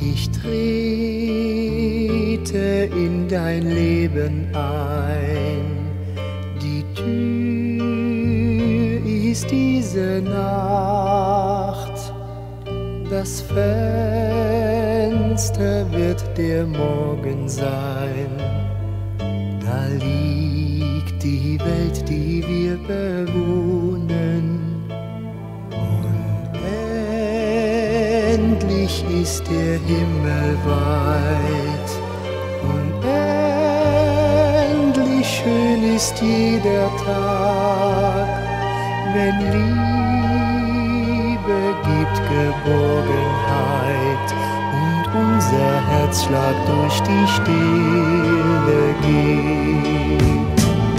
Ich trete in dein Leben ein, die Tür ist diese Nacht, das Fenster wird der Morgen sein, da liegt die Welt, die wir bewohnen. Endlich ist der Himmel weit, unendlich schön ist jeder Tag, wenn Liebe gibt Geborgenheit und unser Herzschlag durch die Stille geht.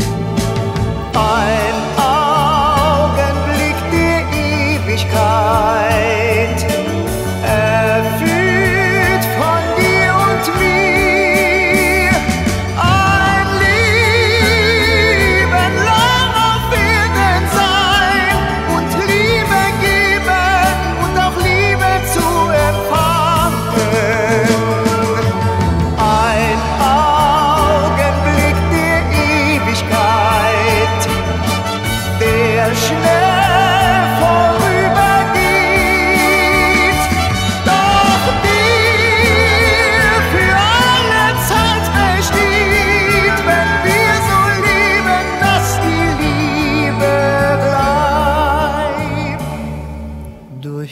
Ein Augenblick der Ewigkeit, erfüllt von dir und mir, ein Leben lang auf Erden sein und Liebe geben und auch Liebe zu empfangen. Ein Augenblick der Ewigkeit, der schnell vorübergeht, doch der für alle Zeit besteht, wenn wir so leben, dass die Liebe bleibt. Durch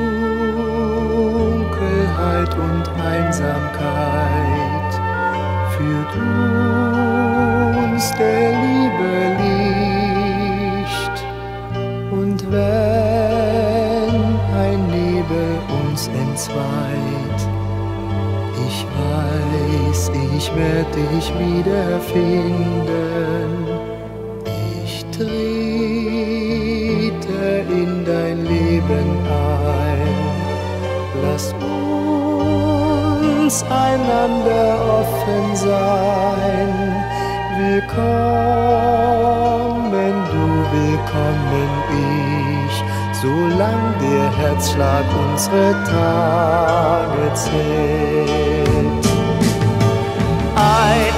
Dunkelheit und Einsamkeit führt uns der Liebe Licht. Und wenn ein Nebel uns entzweit, ich weiß, ich werde dich wiederfinden. Ich trete in dein Leben ein, lass uns einander offen sein. Willkommen du, willkommen ich, solang der Herzschlag unsere Tage zählt. Ein